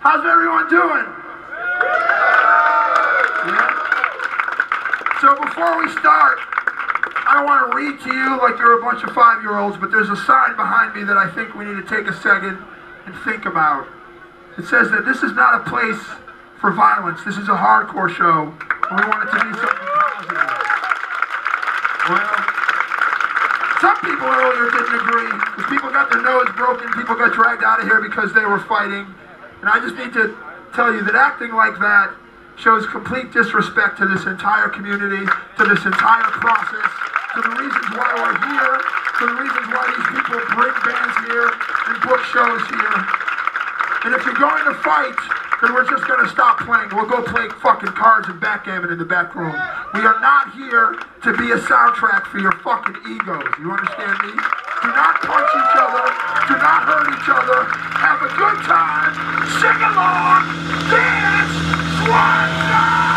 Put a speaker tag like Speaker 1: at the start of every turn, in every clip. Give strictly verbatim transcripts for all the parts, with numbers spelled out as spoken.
Speaker 1: How's everyone doing? Yeah. So before we start, I don't want to read to you like you're a bunch of five-year-olds, but there's a sign behind me that I think we need to take a second and think about. It says that this is not a place for violence. This is a hardcore show, and we want it to be something positive. Well, some people earlier didn't agree, because people got their nose broken, people got dragged out of here because they were fighting. And I just need to tell you that acting like that shows complete disrespect to this entire community, to this entire process, to the reasons why we're here, to the reasons why these people bring bands here and book shows here. And if you're going to fight, then we're just going to stop playing. We'll go play fucking cards and backgammon in the back room. We are not here to be a soundtrack for your fucking egos. You understand me? Do not punch each other. Do not hurt each other. Have a good time. Sing along. Dance. Swan.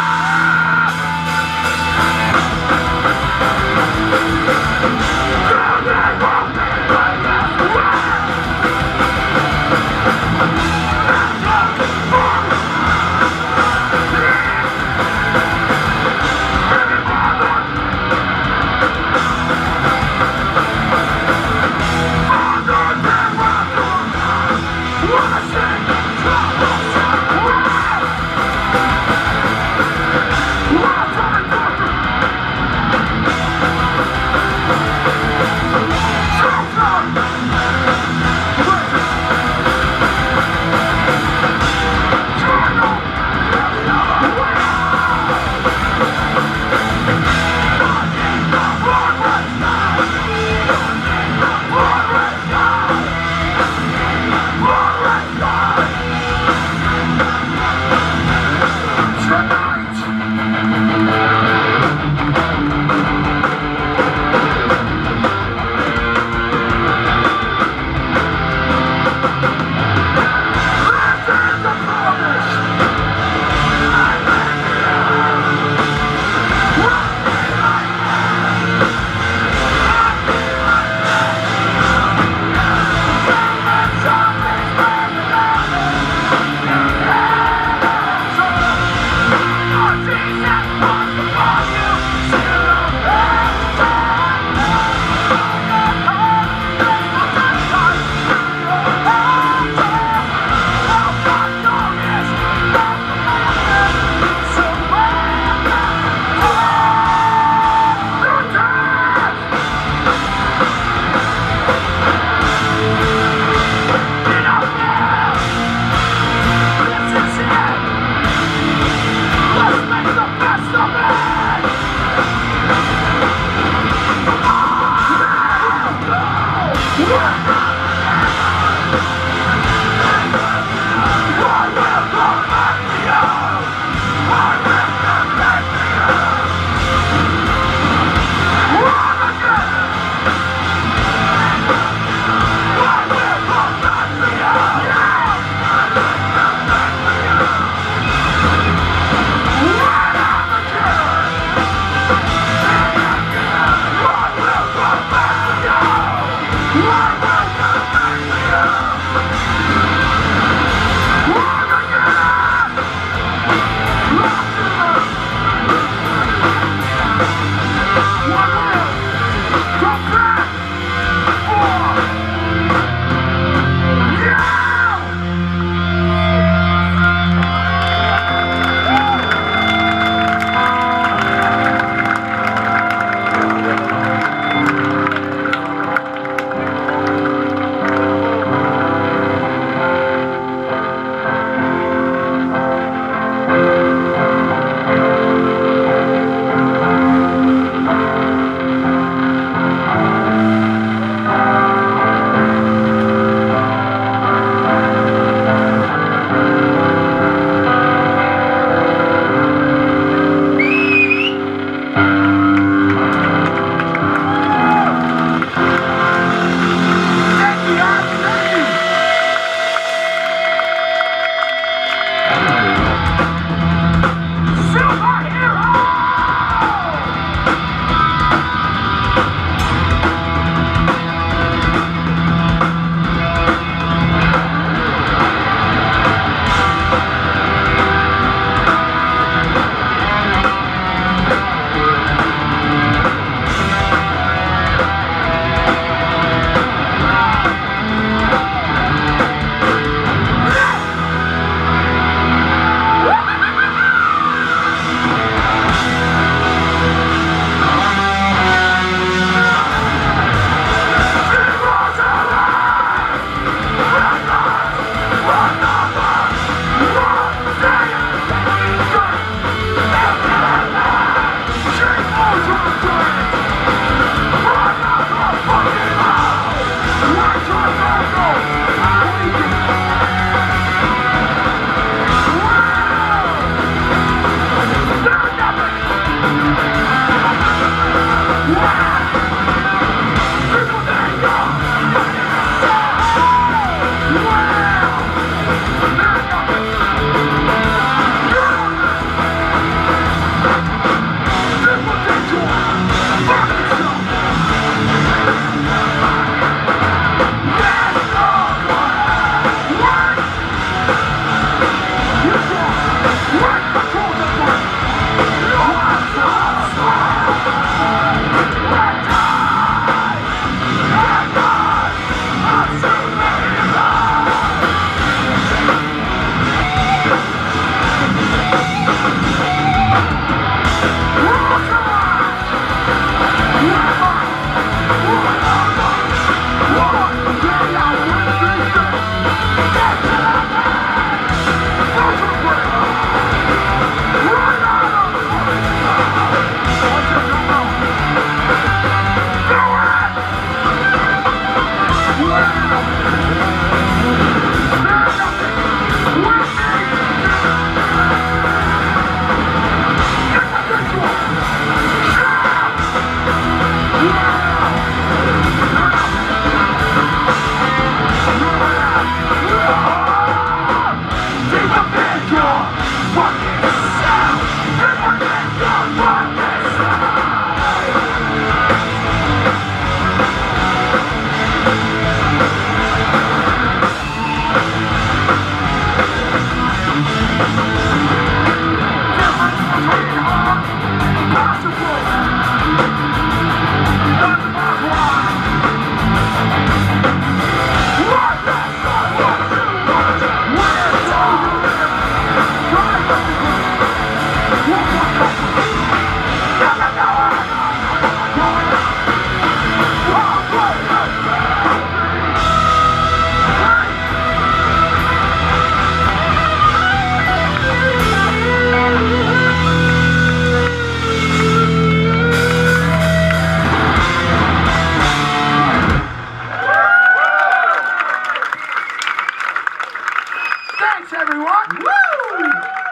Speaker 1: much, everyone. Woo!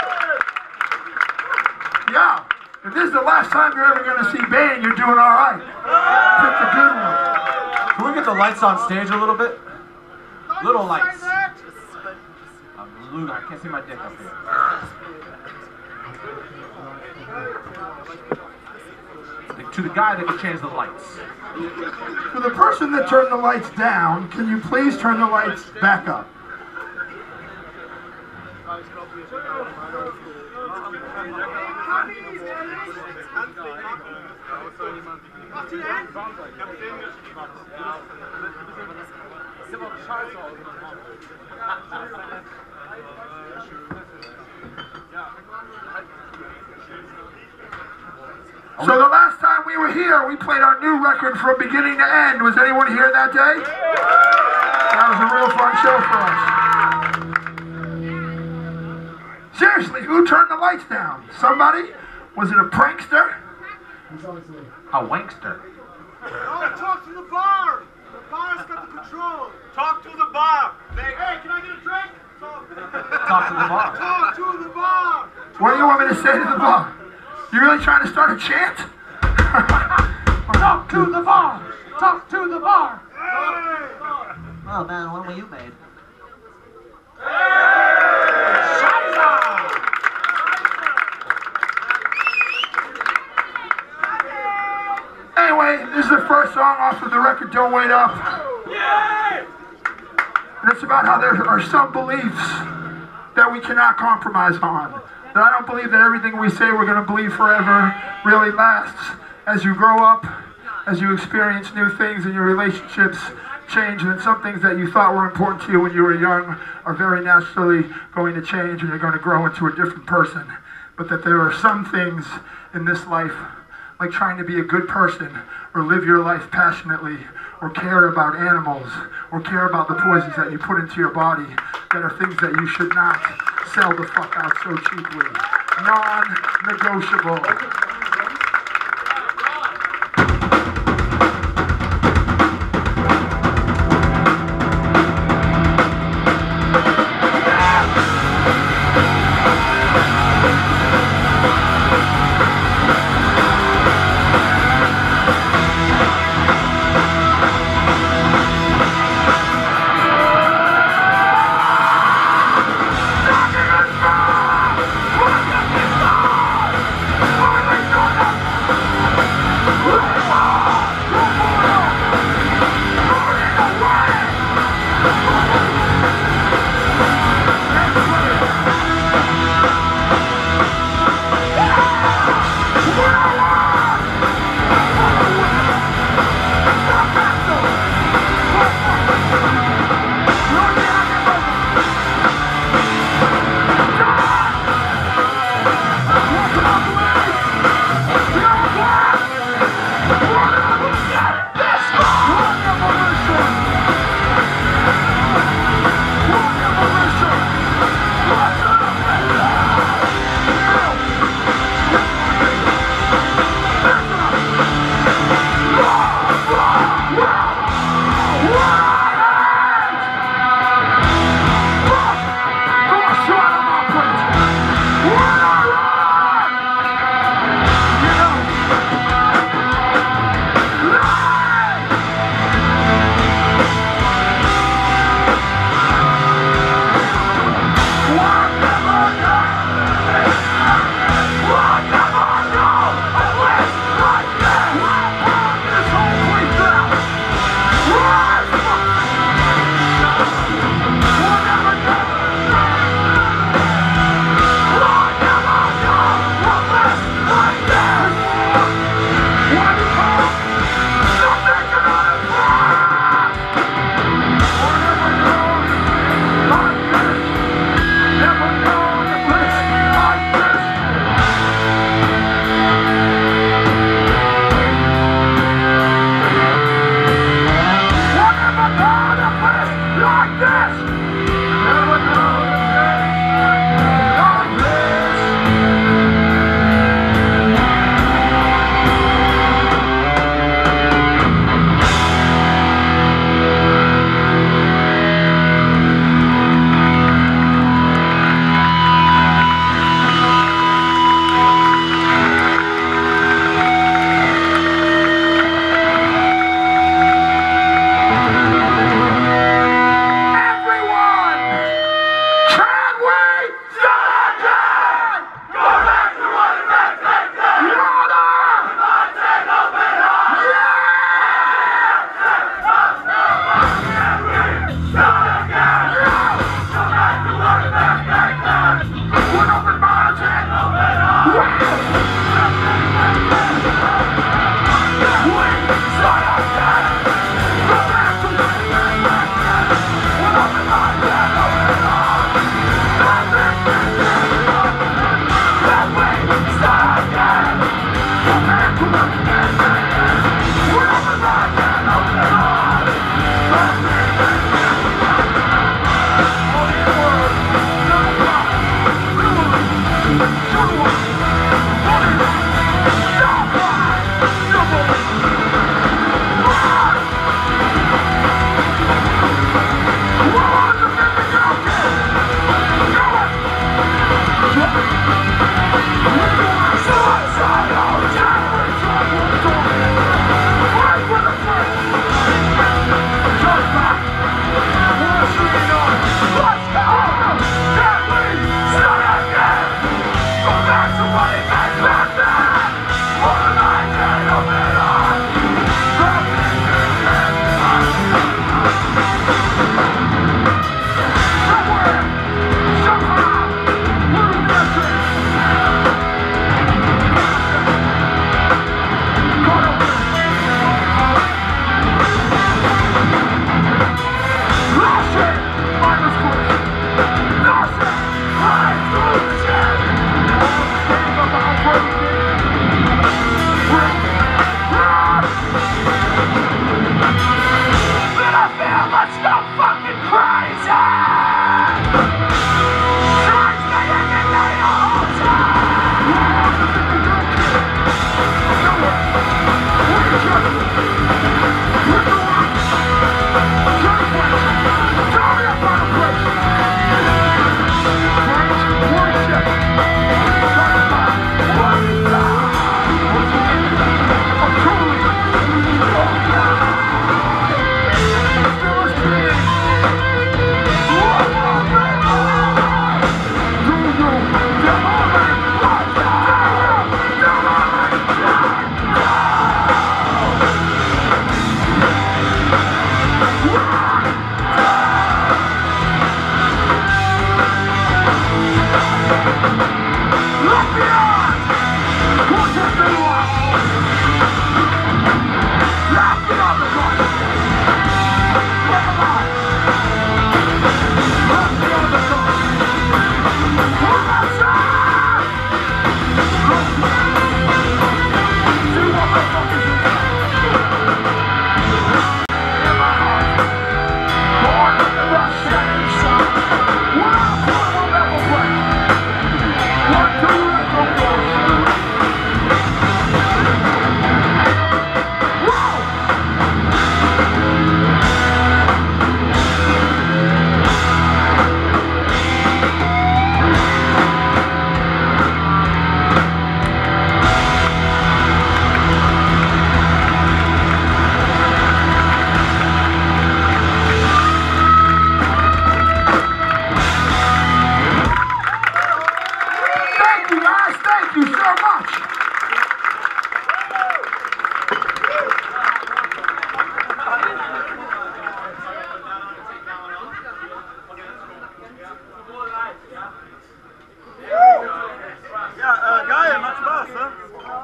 Speaker 1: Yeah, if this is the last time you're ever going to see Bane, you're doing all right. Pick the good one.
Speaker 2: Can we get the lights on stage a little bit? Little lights. I'm Luke, I can't see my dick up here. To the guy that can change the lights.
Speaker 1: For the person that turned the lights down, can you please turn the lights back up? So the last time we were here, we played our new record from beginning to end. Was anyone here that day? That was a real fun show for us. Seriously, who turned the lights down? Somebody? Was it a prankster?
Speaker 2: A wankster.
Speaker 3: Oh, talk to the bar! The bar's got the control! Talk to the bar! Hey, can I get a drink? Talk,
Speaker 2: Talk to the bar.
Speaker 3: Talk to the bar!
Speaker 1: What do you want me to say to the bar? You really trying to start a chant?
Speaker 2: Talk to the bar! Talk to the bar!
Speaker 3: Hey!
Speaker 4: Oh man, when were you made?
Speaker 1: Anyway, this is the first song off of the record, Don't Wait Up. And it's about how there are some beliefs that we cannot compromise on. That I don't believe that everything we say we're going to believe forever really lasts. As you grow up, as you experience new things and your relationships change, and then some things that you thought were important to you when you were young are very naturally going to change, and you're going to grow into a different person. But that there are some things in this life, like trying to be a good person, or live your life passionately, or care about animals, or care about the poisons that you put into your body, that are things that you should not sell the fuck out so cheaply. Non-negotiable. What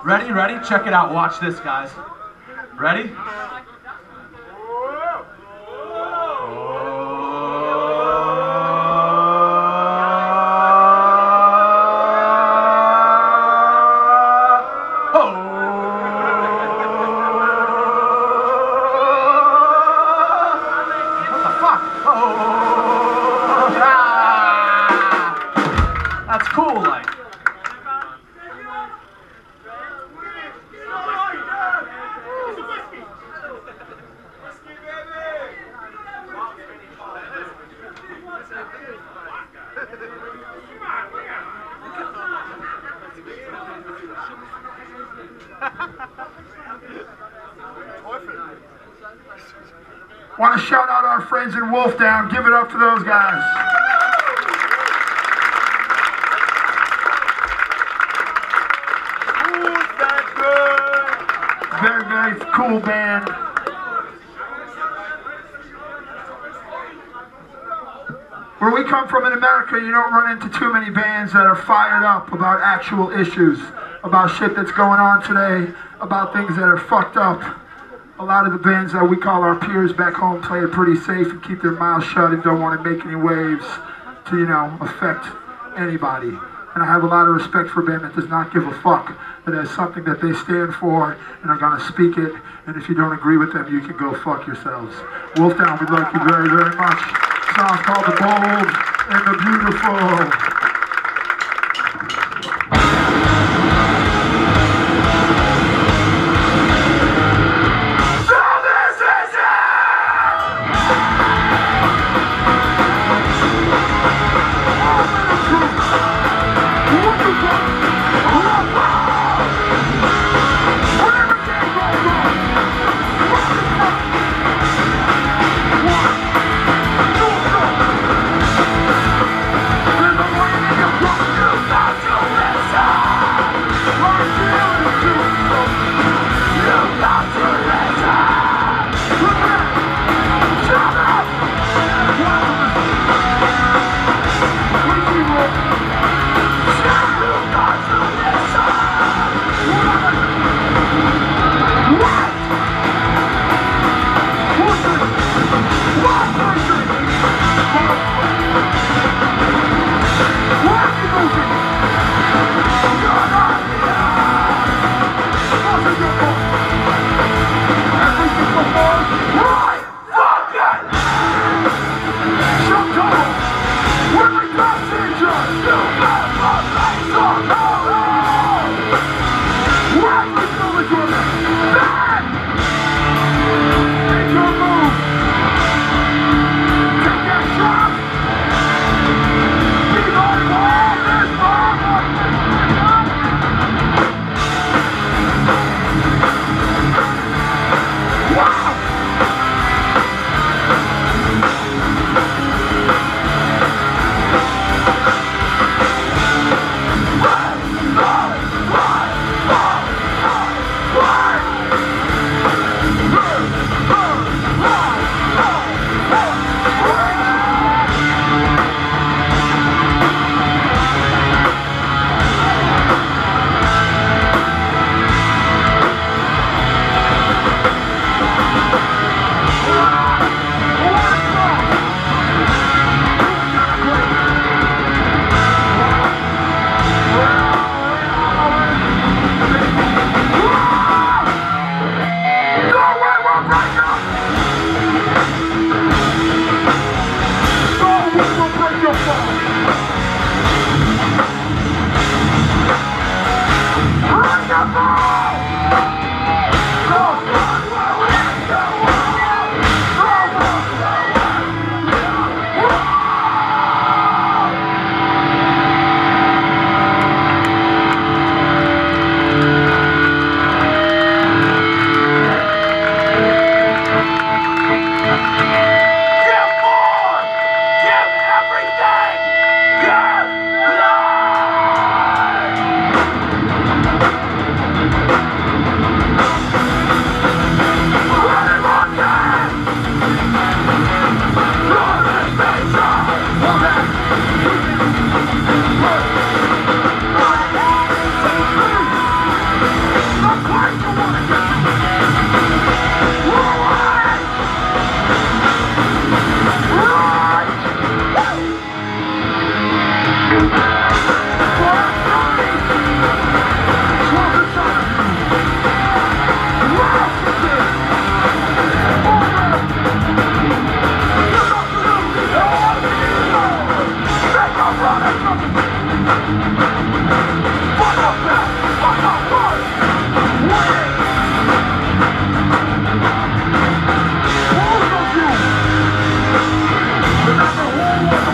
Speaker 2: Ready, ready? Check it out. Watch this, guys. Ready? That's cool, like.
Speaker 1: Want to shout out our friends in Wolf Down. Give it up for those guys. Very, very cool band. Where we come from in America, you don't run into too many bands that are fired up about actual issues, about shit that's going on today, about things that are fucked up. A lot of the bands that we call our peers back home play it pretty safe and keep their mouths shut and don't want to make any waves to, you know, affect anybody. And I have a lot of respect for a band that does not give a fuck, that has something that they stand for and are going to speak it. And if you don't agree with them, you can go fuck yourselves. Wolf Down, we like you very, very much. The song's called The Bold and the Beautiful. There's a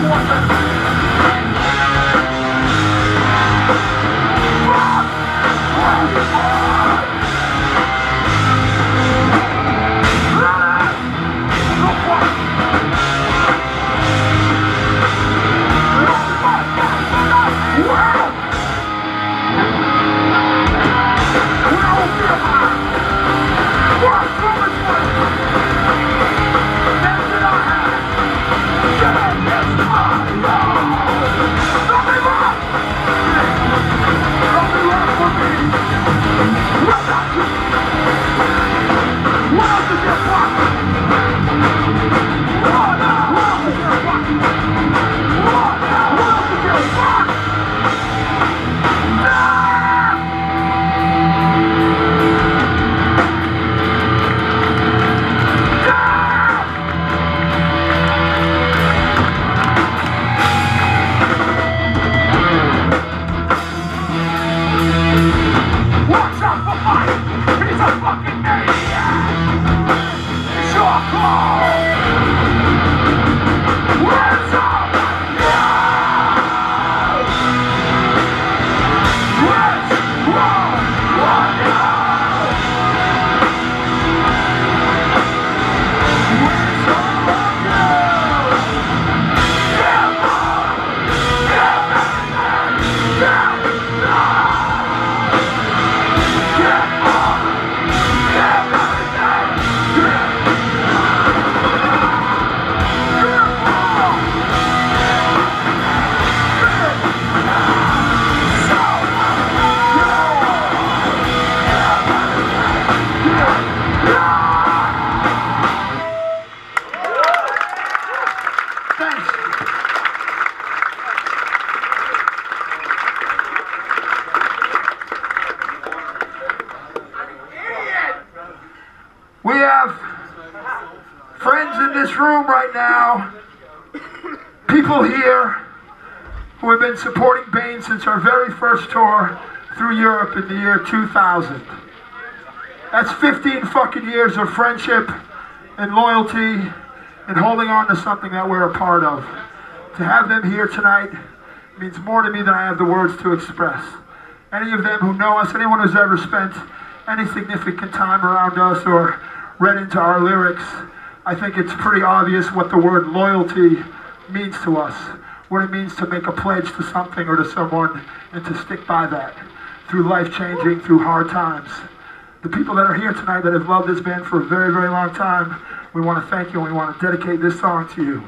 Speaker 1: We have friends in this room right now, people here who have been supporting Bane since our very first tour through Europe in the year two thousand. That's fifteen fucking years of friendship and loyalty and holding on to something that we're a part of. To have them here tonight means more to me than I have the words to express. Any of them who know us, anyone who's ever spent any significant time around us or read into our lyrics, I think it's pretty obvious what the word loyalty means to us, what it means to make a pledge to something or to someone and to stick by that through life-changing, through hard times. The people that are here tonight that have loved this band for a very, very long time, we want to thank you and we want to dedicate this song to you.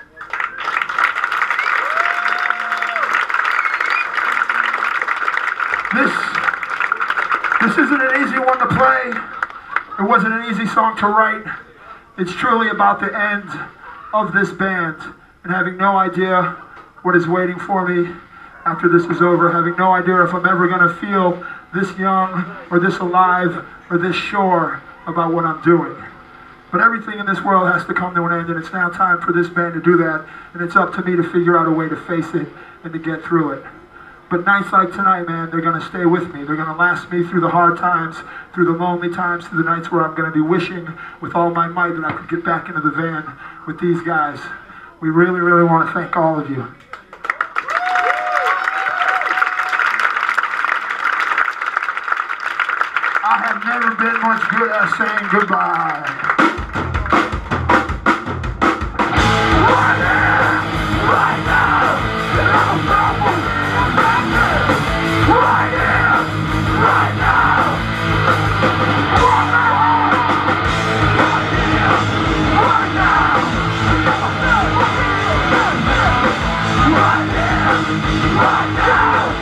Speaker 1: This, this isn't an easy one to play. It wasn't an easy song to write. It's truly about the end of this band and having no idea what is waiting for me after this is over, having no idea if I'm ever going to feel this young or this alive or this sure about what I'm doing. But everything in this world has to come to an end, and it's now time for this band to do that, and it's up to me to figure out a way to face it and to get through it. But nights like tonight, man, they're going to stay with me. They're going to last me through the hard times, through the lonely times, through the nights where I'm going to be wishing with all my might that I could get back into the van with these guys. We really, really want to thank all of you. I have never been much good at saying goodbye. Right now, right now, right here, right now. Right here, right now. Right here, right now.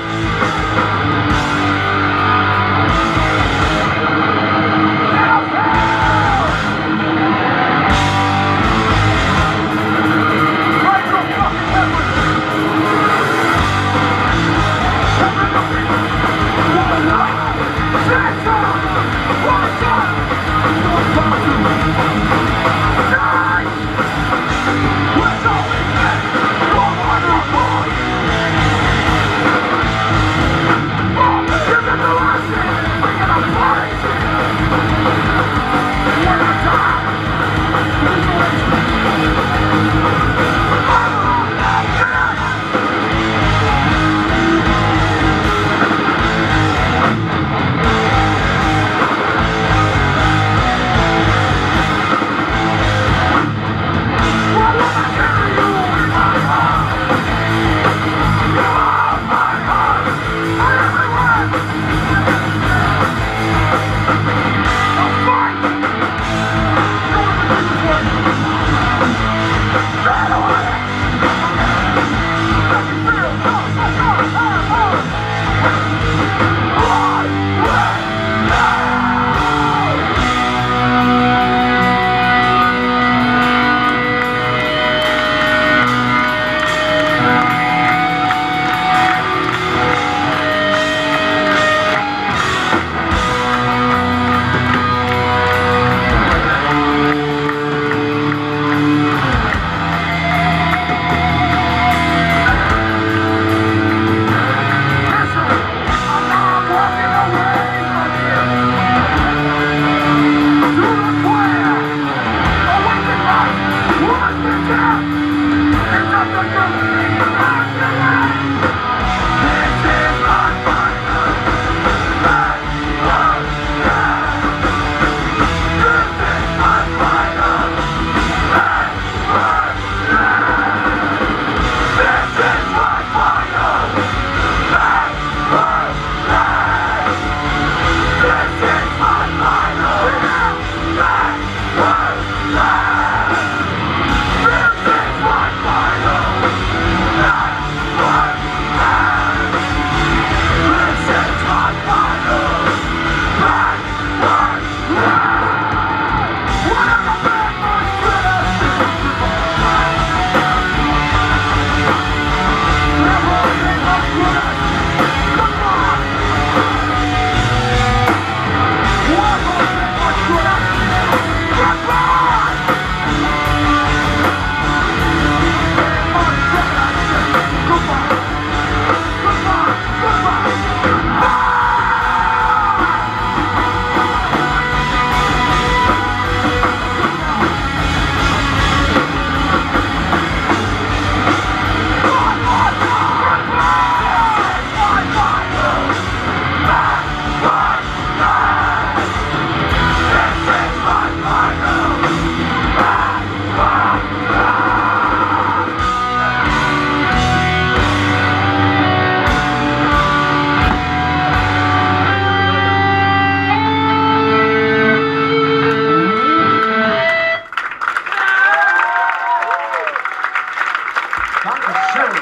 Speaker 2: Doctor Sherry.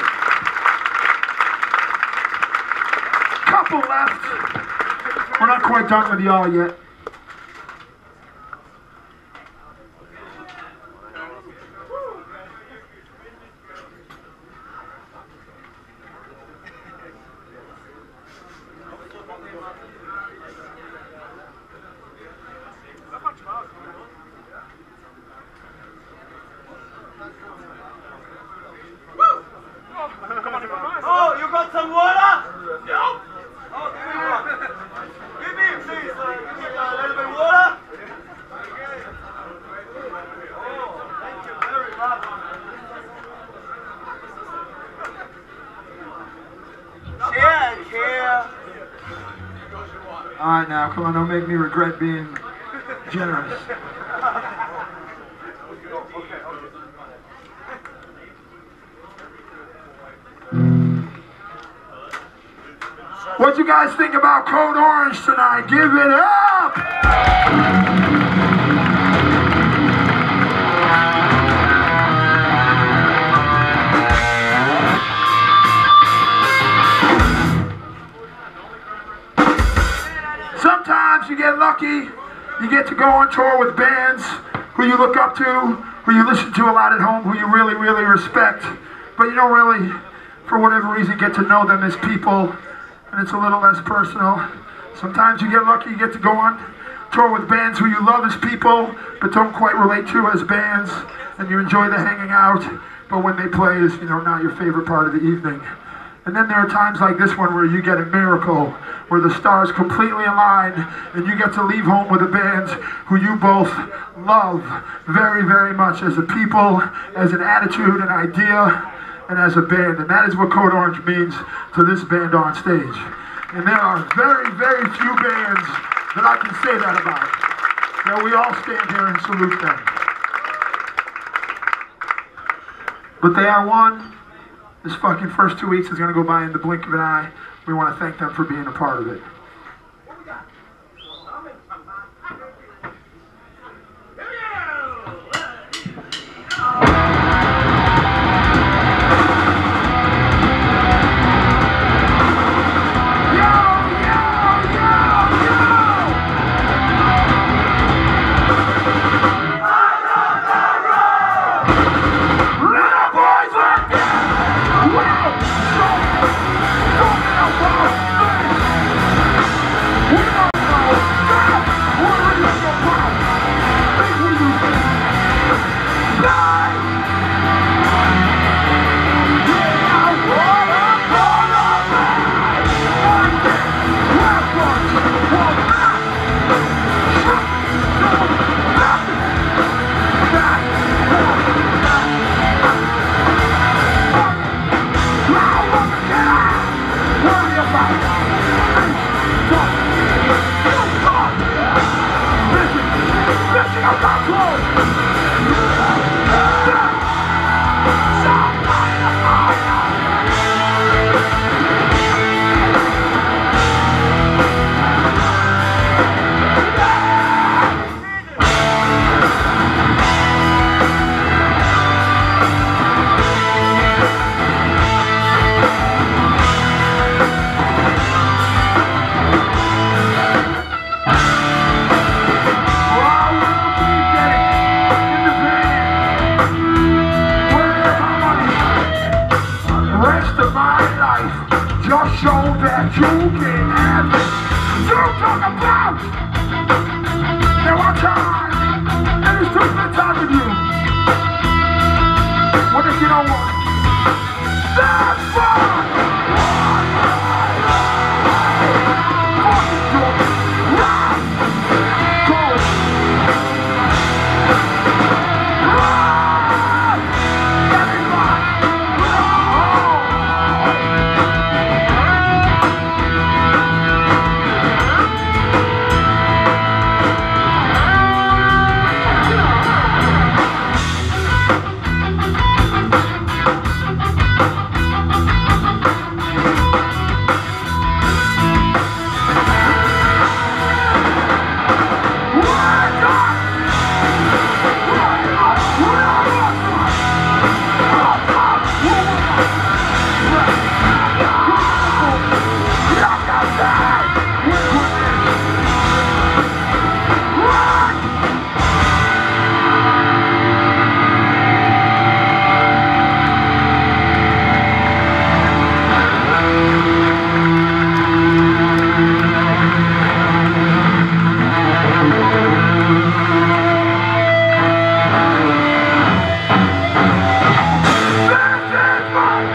Speaker 1: Couple left. We're not quite done with y'all yet.
Speaker 3: Oh, you got some water? No. Oh, give me one. Give me, please. Uh, give me a little bit of water. Oh, thank you very much. Cheers, cheers.
Speaker 1: All right, now, come on, don't make me regret being generous. What you guys think about Code Orange tonight? Give it up! Sometimes you get lucky, you get to go on tour with bands who you look up to, who you listen to a lot at home, who you really, really respect, but you don't really, for whatever reason, get to know them as people. And it's a little less personal. Sometimes you get lucky, you get to go on tour with bands who you love as people, but don't quite relate to as bands, and you enjoy the hanging out, but when they play is, you know, not your favorite part of the evening. And then there are times like this one where you get a miracle, where the stars completely align, and you get to leave home with a band who you both love very, very much as a people, as an attitude, an idea, and as a band. And that is what Code Orange means to this band on stage. And there are very, very few bands that I can say that about. That we all stand here and salute them. But they are one. This fucking first two weeks is going to go by in the blink of an eye. We want to thank them for being a part of it.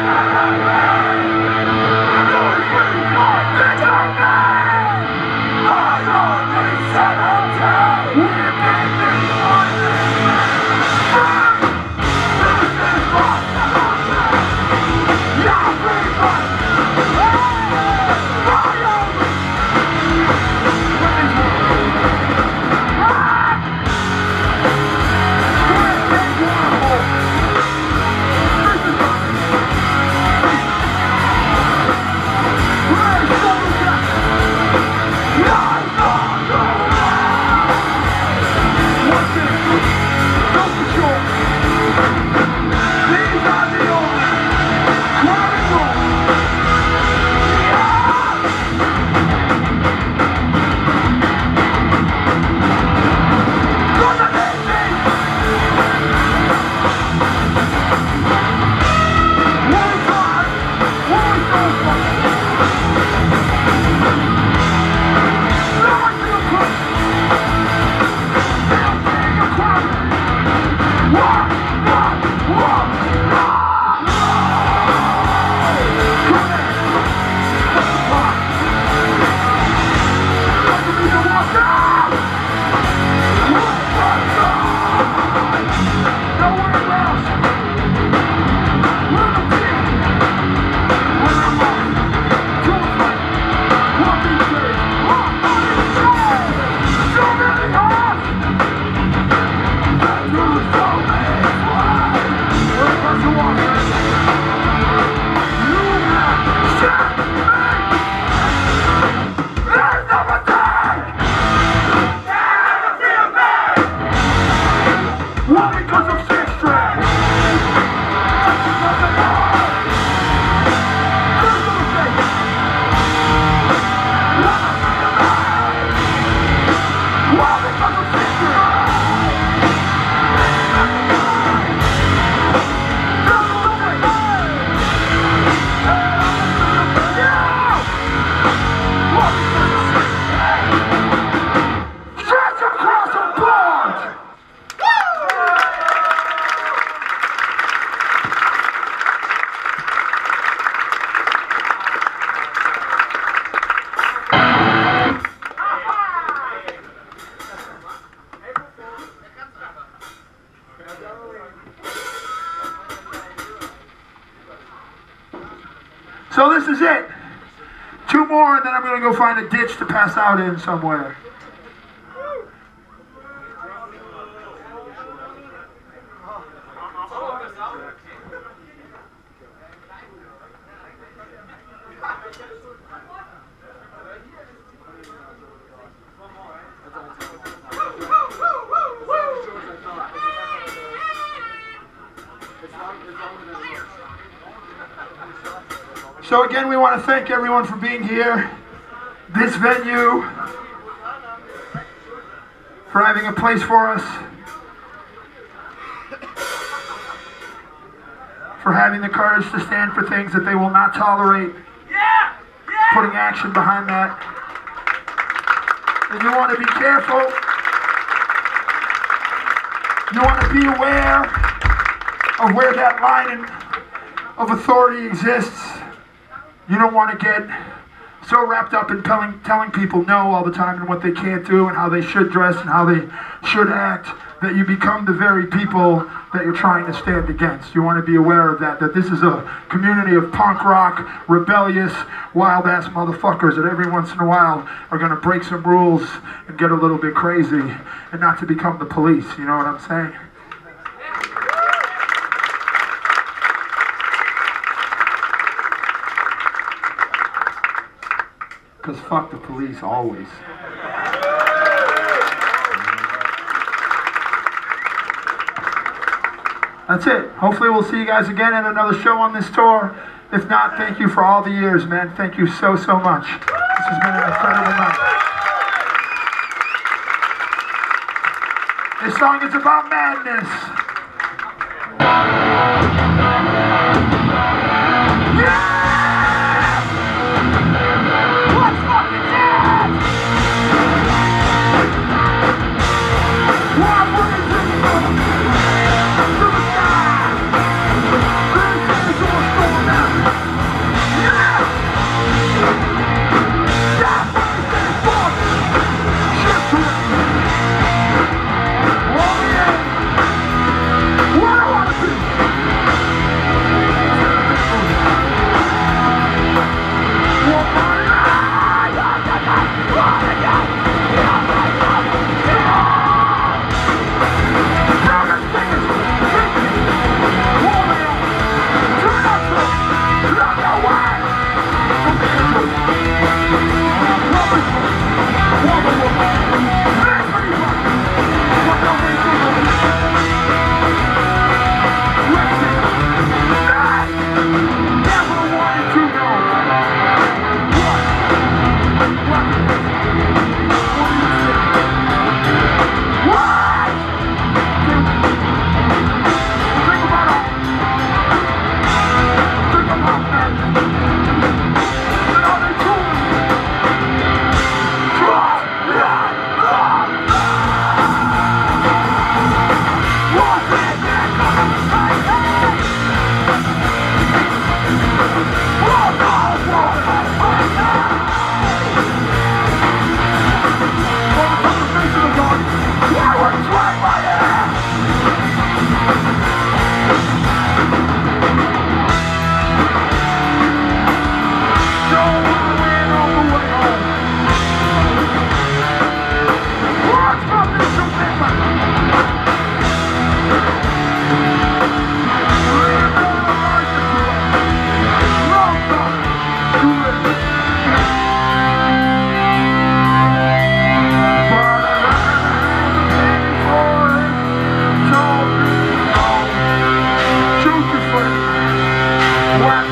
Speaker 1: So this is it. Two more and then I'm going to go find a ditch to pass out in somewhere. So again, we want to thank everyone for being here. This venue, for having a place for us, for having the courage to stand for things that they will not tolerate, putting action behind that. And you want to be careful. You want to be aware of where that line of authority exists. You don't want to get so wrapped up in telling, telling people no all the time and what they can't do and how they should dress and how they should act that you become the very people that you're trying to stand against. You want to be aware of that, that this is a community of punk rock, rebellious, wild-ass motherfuckers that every once in a while are going to break some rules and get a little bit crazy and not to become the police. You know what I'm saying? Because fuck the police, always. That's it. Hopefully we'll see you guys again at another show on this tour. If not, thank you for all the years, man. Thank you so, so much. This has been an incredible night. This song is about madness. Yeah! Storm out.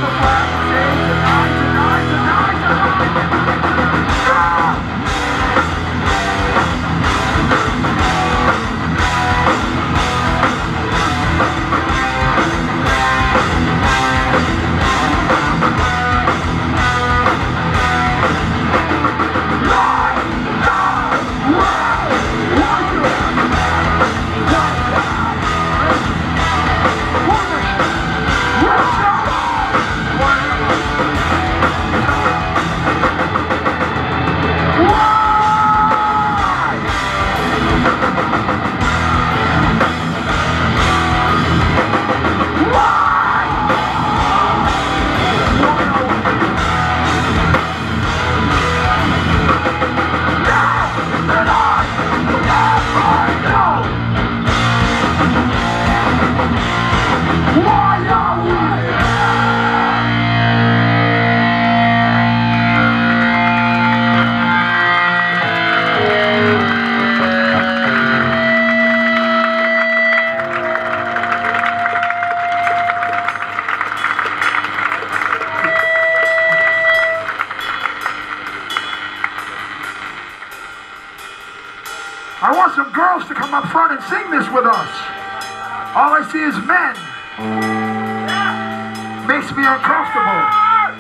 Speaker 1: the flag and say tonight, tonight, tonight, tonight. Ah! I want some girls to come up front and sing this with us. All I see is men. Makes me uncomfortable.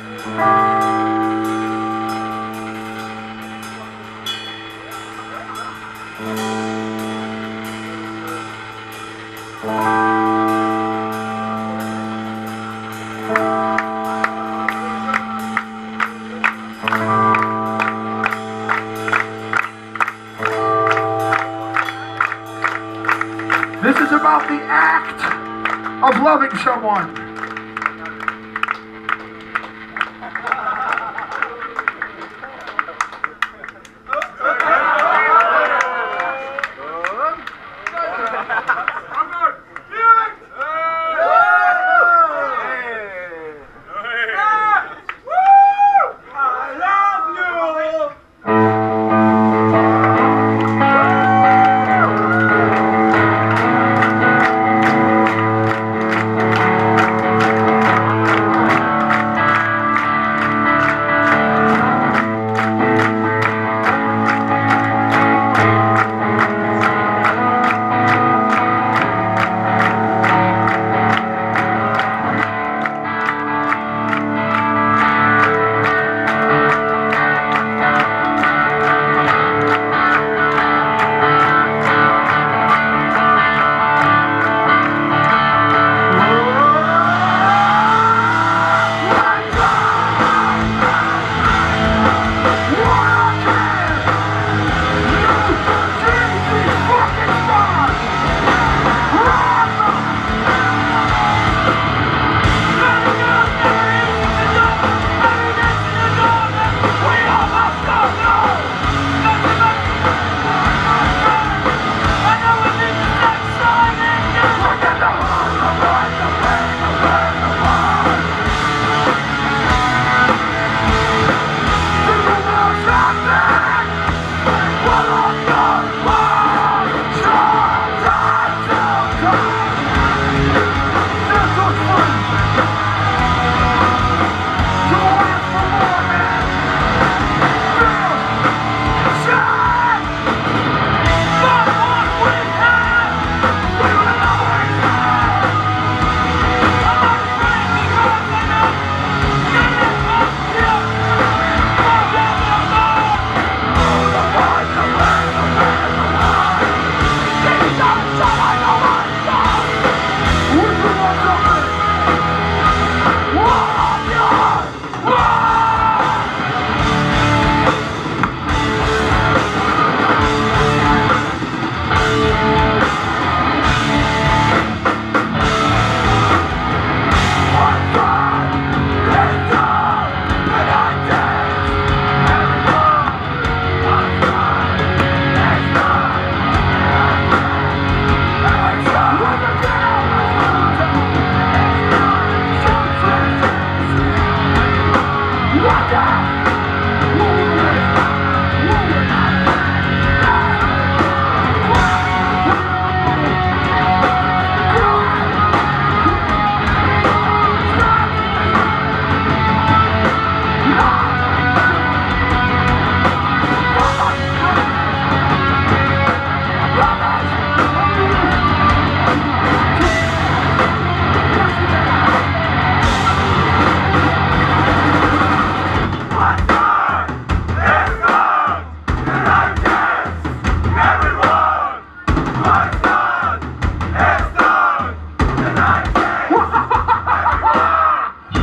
Speaker 1: This is about the act of loving someone.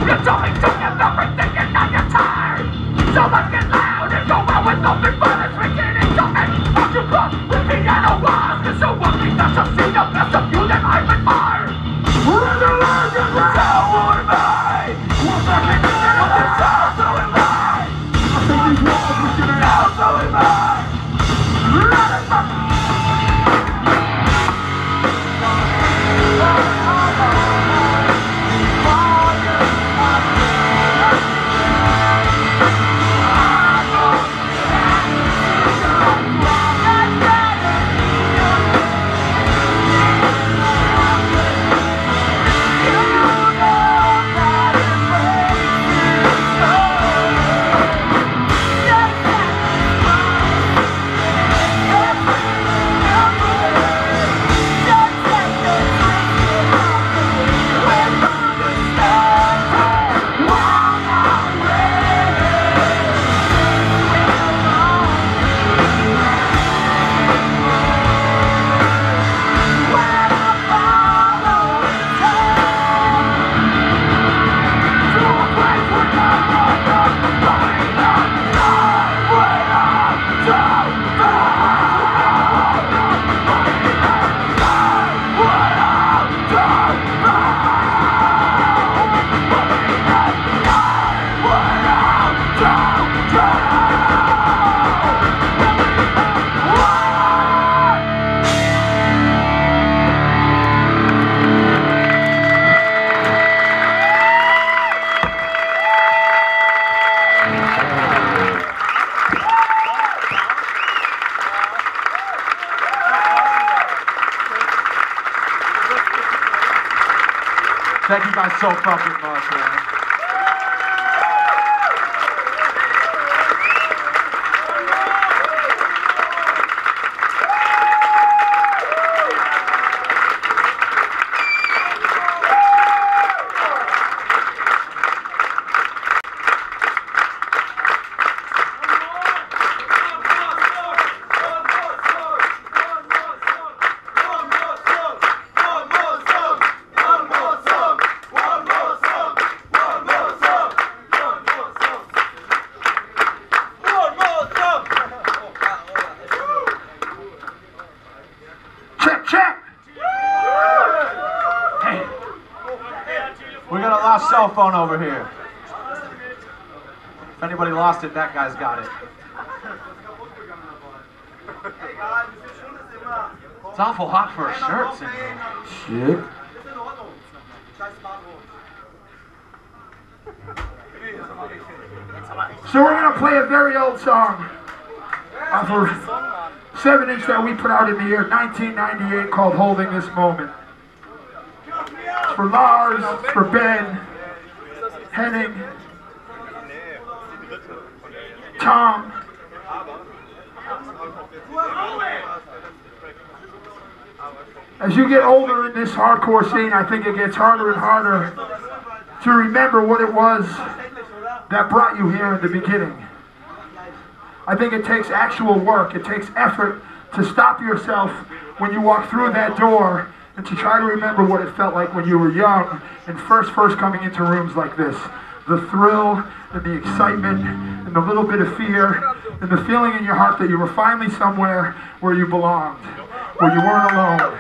Speaker 4: You're talking to everything and now you're tired. So let's get loud and go out with open violence. We get into it. Watch you cross with piano walls. Cause you're walking that you'll see the best of you that I've admired. We're in the land of the town, who am I? We're back in the day of the town, so am I. I think these walls are gonna out, so am I. Let it fuck.
Speaker 2: Thank you guys so fucking much, man.
Speaker 1: Check, check.
Speaker 2: Hey, we got a lost cell phone over here. If anybody lost it, that guy's got it. It's awful hot for a shirt, Syndrome.
Speaker 1: Shit. So we're gonna play a very old song off a seven inch that we put out in the year nineteen ninety-eight called Holding This Moment. It's for Lars, it's for Ben, Henning, Tom. As you get older in this hardcore scene, I think it gets harder and harder to remember what it was that brought you here in the beginning. I think it takes actual work, it takes effort to stop yourself when you walk through that door and to try to remember what it felt like when you were young and first first coming into rooms like this. The thrill and the excitement and the little bit of fear and the feeling in your heart that you were finally somewhere where you belonged, where you weren't alone.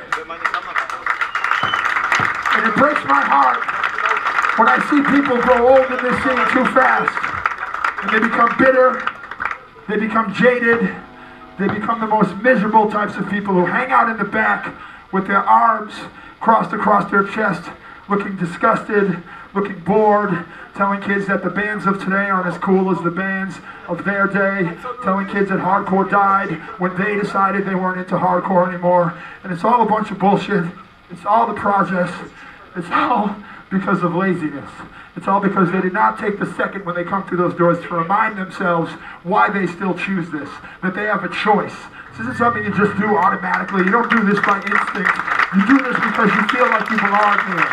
Speaker 1: And it breaks my heart when I see people grow old in this scene too fast and they become bitter, they become jaded, they become the most miserable types of people who hang out in the back with their arms crossed across their chest, looking disgusted, looking bored, telling kids that the bands of today aren't as cool as the bands of their day, telling kids that hardcore died when they decided they weren't into hardcore anymore. And it's all a bunch of bullshit. It's all the process. It's all because of laziness. It's all because they did not take the second when they come through those doors to remind themselves why they still choose this, that they have a choice. This isn't something you just do automatically. You don't do this by instinct. You do this because you feel like you belong here.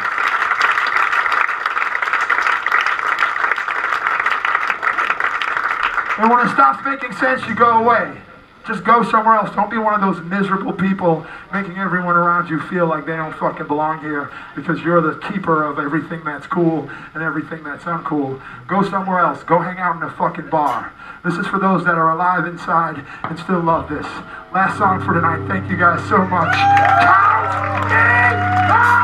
Speaker 1: And when it stops making sense, you go away. Just go somewhere else. Don't be one of those miserable people making everyone around you feel like they don't fucking belong here because you're the keeper of everything that's cool and everything that's uncool. Go somewhere else. Go hang out in a fucking bar. This is for those that are alive inside and still love this. Last song for tonight. Thank you guys so much. Count me out!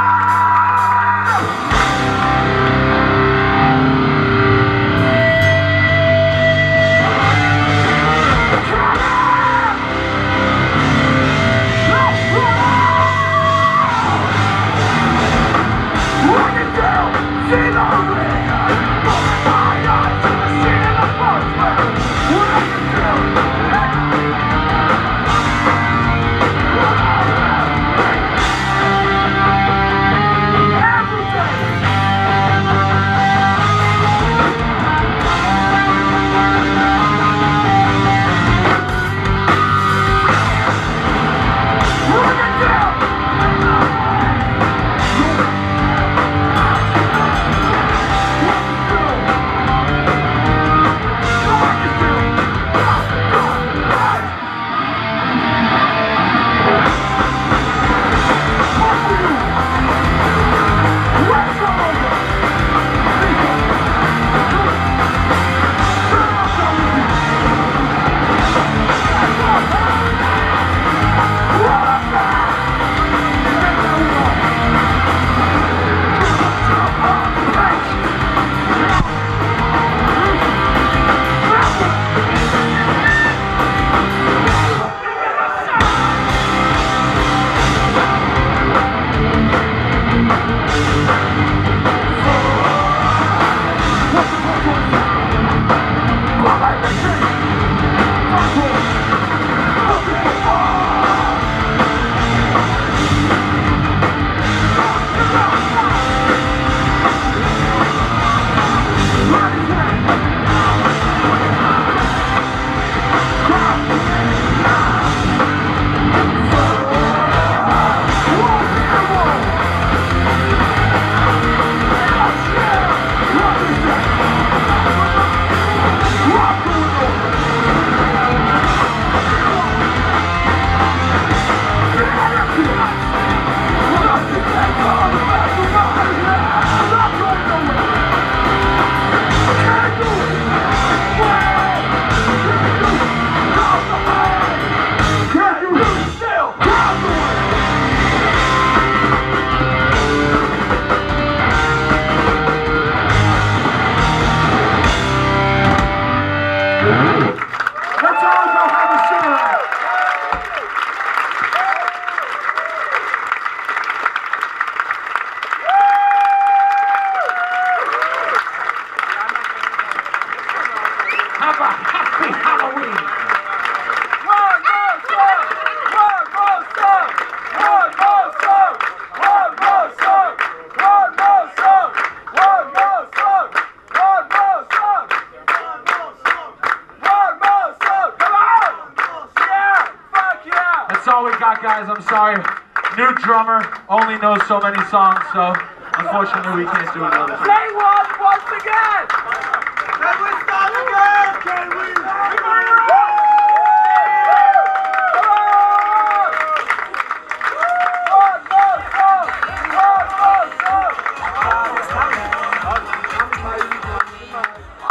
Speaker 2: Guys, I'm sorry. New drummer only knows so many songs, so unfortunately we can't do another.
Speaker 4: Say one once again!